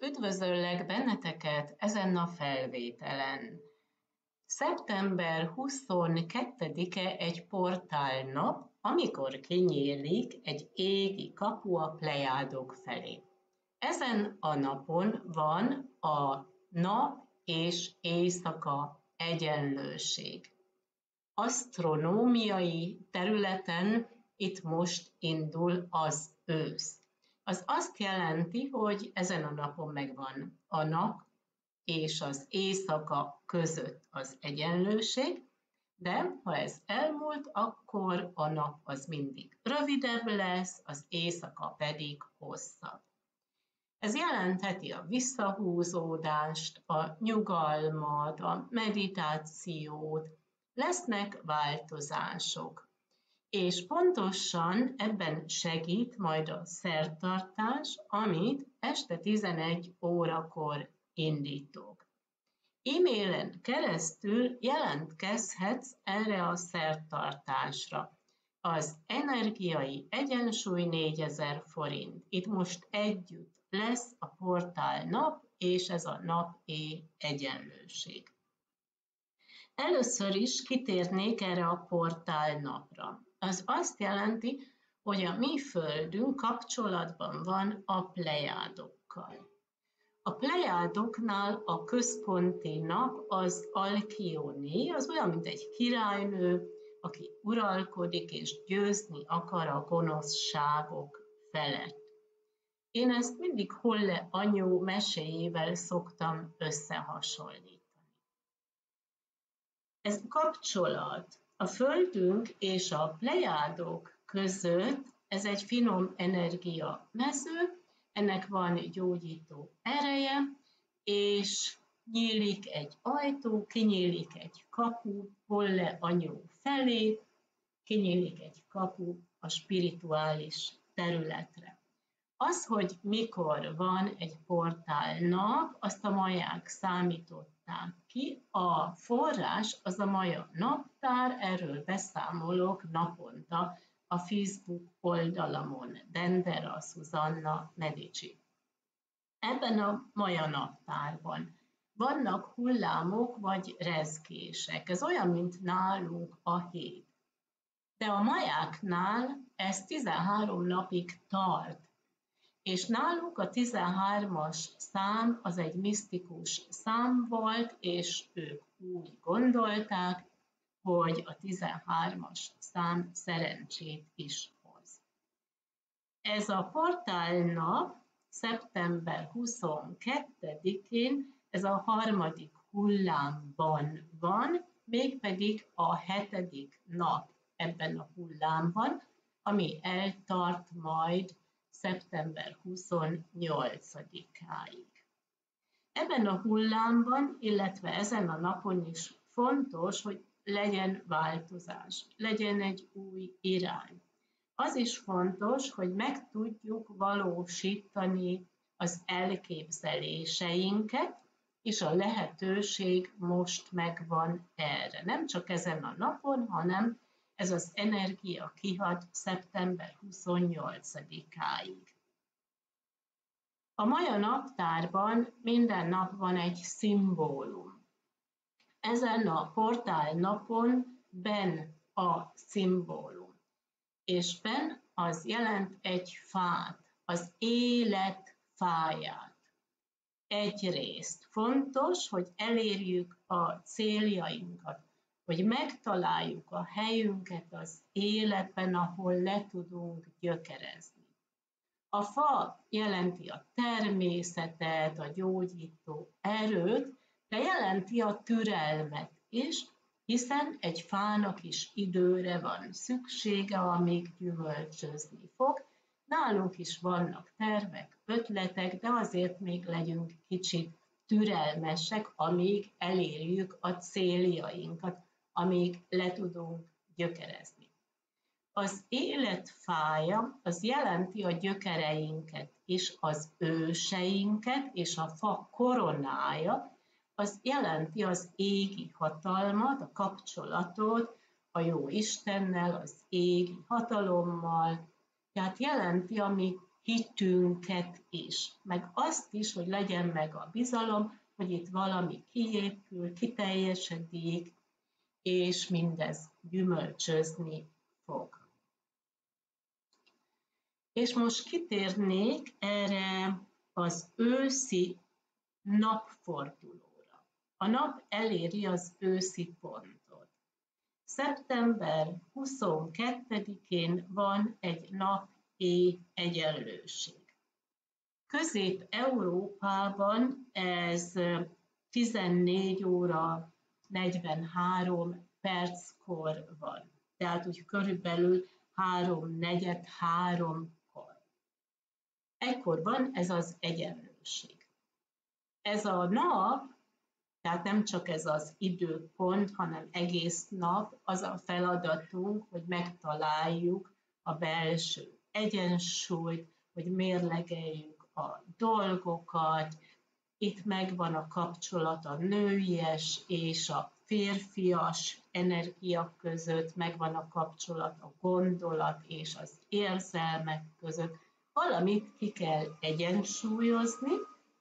Üdvözöllek benneteket ezen a felvételen. Szeptember 22-e egy portálnap, amikor kinyílik egy égi kapu a Plejádok felé. Ezen a napon van a nap és éjszaka egyenlőség. Asztronómiai területen itt most indul az ősz. Az azt jelenti, hogy ezen a napon megvan a nap és az éjszaka között az egyenlőség, de ha ez elmúlt, akkor a nap az mindig rövidebb lesz, az éjszaka pedig hosszabb. Ez jelentheti a visszahúzódást, a nyugalmat, a meditációt, lesznek változások. És pontosan ebben segít majd a szertartás, amit este 11 órakor indítok. E-mailen keresztül jelentkezhetsz erre a szertartásra. Az energiai egyensúly 4000 forint. Itt most együtt lesz a portál nap, és ez a nap-éj egyenlőség. Először is kitérnék erre a portál napra. Az azt jelenti, hogy a mi Földünk kapcsolatban van a Plejádokkal. A Plejádoknál a központi nap az Alkione, az olyan, mint egy királynő, aki uralkodik és győzni akar a gonoszságok felett. Én ezt mindig Holle anyu meséjével szoktam összehasonlítani. Ez kapcsolat a Földünk és a Plejádok között, ez egy finom energia mező, ennek van gyógyító ereje, és nyílik egy ajtó, kinyílik egy kapu Holle anyu felé, kinyílik egy kapu a spirituális területre. Az, hogy mikor van egy portál nap, azt a maják számították ki. A forrás az a maja naptár, erről beszámolok naponta a Facebook oldalamon, Dendera Susanna Medici. Ebben a maja naptárban vannak hullámok vagy rezgések. Ez olyan, mint nálunk a hét. De a majáknál ez 13 napig tart. És náluk a 13-as szám az egy misztikus szám volt, és ők úgy gondolták, hogy a 13-as szám szerencsét is hoz. Ez a portálnap szeptember 22-én, ez a harmadik hullámban van, mégpedig a 7. nap ebben a hullámban, ami eltart majd szeptember 28-áig. Ebben a hullámban, illetve ezen a napon is fontos, hogy legyen változás, legyen egy új irány. Az is fontos, hogy meg tudjuk valósítani az elképzeléseinket, és a lehetőség most megvan erre. Nem csak ezen a napon, hanem ez az energia kihat szeptember 28-áig. A maja naptárban minden nap van egy szimbólum. Ezen a portál napon Ben a szimbólum. És Ben az jelent egy fát, az élet fáját. Egyrészt fontos, hogy elérjük a céljainkat, hogy megtaláljuk a helyünket az életben, ahol le tudunk gyökerezni. A fa jelenti a természetet, a gyógyító erőt, de jelenti a türelmet is, hiszen egy fának is időre van szüksége, amíg gyümölcsözni fog. Nálunk is vannak tervek, ötletek, de azért még legyünk kicsit türelmesek, amíg elérjük a céljainkat, amíg le tudunk gyökerezni. Az élet fája, az jelenti a gyökereinket és az őseinket, és a fa koronája, az jelenti az égi hatalmat, a kapcsolatot a jó Istennel, az égi hatalommal, tehát jelenti a mi hitünket is, meg azt is, hogy legyen meg a bizalom, hogy itt valami kiépül, kiteljesedik, és mindez gyümölcsözni fog. És most kitérnék erre az őszi napfordulóra. A nap eléri az őszi pontot. Szeptember 22-én van egy nap-éj egyenlőség. Közép-Európában ez 14 óra 43 perckor van. Tehát úgy körülbelül 3:43-kor. Ekkor van ez az egyenlőség. Ez a nap, tehát nem csak ez az időpont, hanem egész nap az a feladatunk, hogy megtaláljuk a belső egyensúlyt, hogy mérlegeljük a dolgokat. Itt megvan a kapcsolat a nőies és a férfias energia között, megvan a kapcsolat a gondolat és az érzelmek között. Valamit ki kell egyensúlyozni,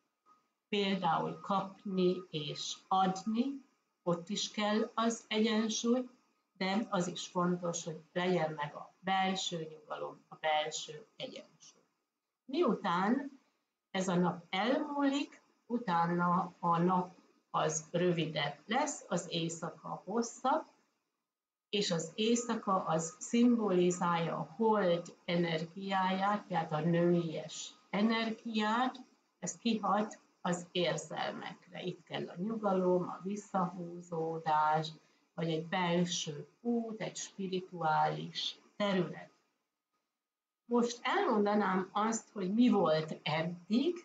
például kapni és adni, ott is kell az egyensúly, de az is fontos, hogy legyen meg a belső nyugalom, a belső egyensúly. Miután ez a nap elmúlik, utána a nap az rövidebb lesz, az éjszaka hosszabb, és az éjszaka az szimbolizálja a hold energiáját, tehát a nőies energiát, ez kihat az érzelmekre. Itt kell a nyugalom, a visszahúzódás, vagy egy belső út, egy spirituális terület. Most elmondanám azt, hogy mi volt eddig,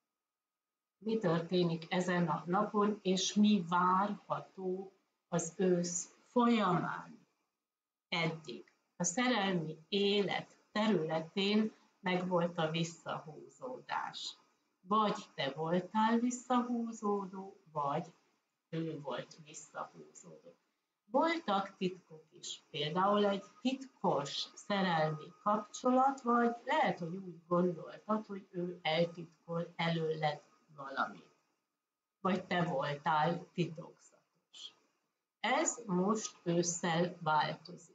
mi történik ezen a napon, és mi várható az ősz folyamán. Eddig a szerelmi élet területén megvolt a visszahúzódás. Vagy te voltál visszahúzódó, vagy ő volt visszahúzódó. Voltak titkok is, például egy titkos szerelmi kapcsolat, vagy lehet, hogy úgy gondoltad, hogy ő eltitkol előled valamit. Vagy te voltál titokzatos. Ez most ősszel változik.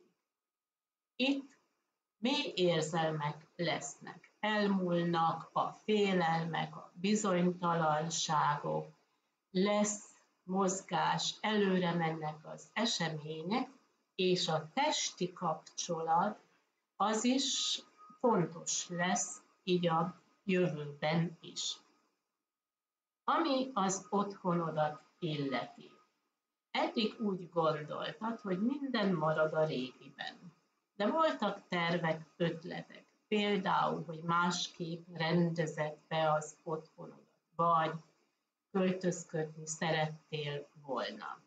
Itt mély érzelmek lesznek, elmúlnak a félelmek, a bizonytalanságok, lesz mozgás, előre mennek az események, és a testi kapcsolat az is fontos lesz így a jövőben is. Ami az otthonodat illeti. Eddig úgy gondoltad, hogy minden marad a régiben. De voltak tervek, ötletek. Például, hogy másképp rendezed be az otthonodat, vagy költözködni szerettél volna.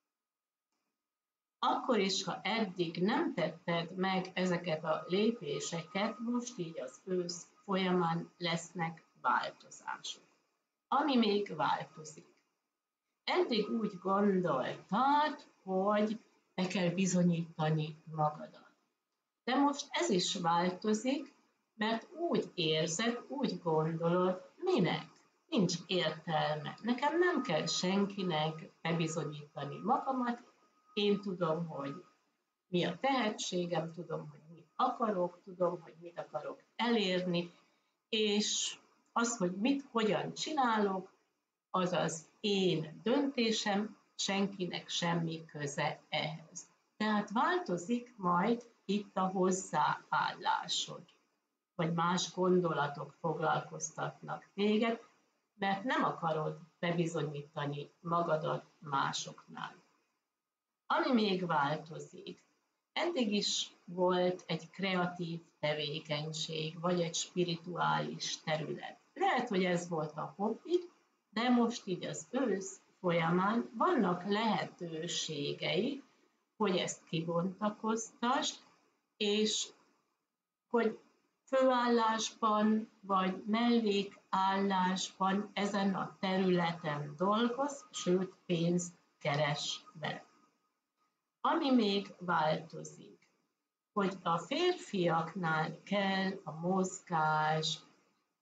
Akkor is, ha eddig nem tetted meg ezeket a lépéseket, most így az ősz folyamán lesznek változások. Ami még változik. Eddig úgy gondoltad, hogy be kell bizonyítani magadat. De most ez is változik, mert úgy érzed, úgy gondolod, minek? Nincs értelme. Nekem nem kell senkinek bebizonyítani magamat. Én tudom, hogy mi a tehetségem, tudom, hogy mit akarok, tudom, hogy mit akarok elérni, és az, hogy mit, hogyan csinálok, az az én döntésem, senkinek semmi köze ehhez. Tehát változik majd itt a hozzáállásod, vagy más gondolatok foglalkoztatnak téged, mert nem akarod bebizonyítani magadat másoknál. Ami még változik, eddig is volt egy kreatív tevékenység, vagy egy spirituális terület. Lehet, hogy ez volt a hobbi, de most így az ősz folyamán vannak lehetőségei, hogy ezt kibontakoztasd, és hogy főállásban vagy mellékállásban ezen a területen dolgozz, sőt pénzt keresd be. Ami még változik, hogy a férfiaknál kell a mozgás,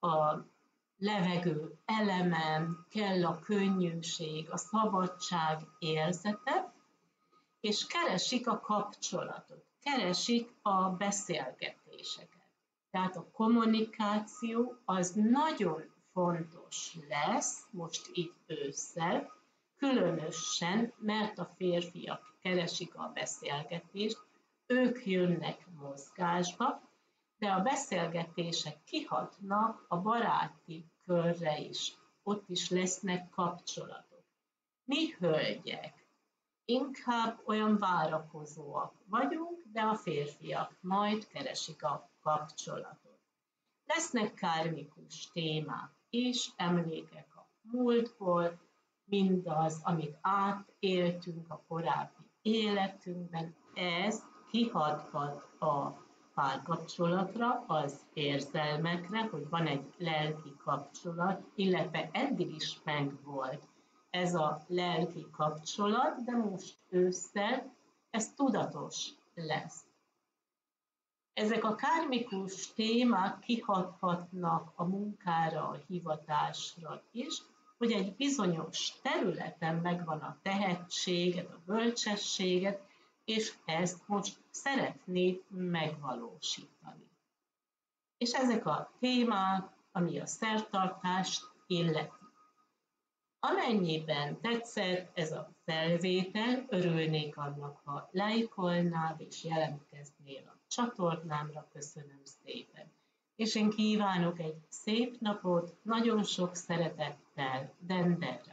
a levegő elemen, kell a könnyűség, a szabadság érzete, és keresik a kapcsolatot, keresik a beszélgetéseket. Tehát a kommunikáció az nagyon fontos lesz most itt ősszel, különösen, mert a férfiak keresik a beszélgetést, ők jönnek mozgásba, de a beszélgetések kihatnak a baráti körre is. Ott is lesznek kapcsolatok. Mi hölgyek inkább olyan várakozóak vagyunk, de a férfiak majd keresik a kapcsolatot. Lesznek kármikus témák és emlékek a múltból, mindaz, amit átéltünk a korábbi életünkben, ez kihathat a párkapcsolatra, az érzelmekre, hogy van egy lelki kapcsolat, illetve eddig is megvolt ez a lelki kapcsolat, de most ősszel ez tudatos lesz. Ezek a kármikus témák kihathatnak a munkára, a hivatásra is, hogy egy bizonyos területen megvan a tehetséged, a bölcsességed, és ezt most szeretnéd megvalósítani. És ezek a témák, ami a szertartást illeti. Amennyiben tetszett ez a felvétel, örülnék annak, ha lájkolnád és jelentkeznél a csatornámra. Köszönöm szépen. És én kívánok egy szép napot, nagyon sok szeretettel, Denderre.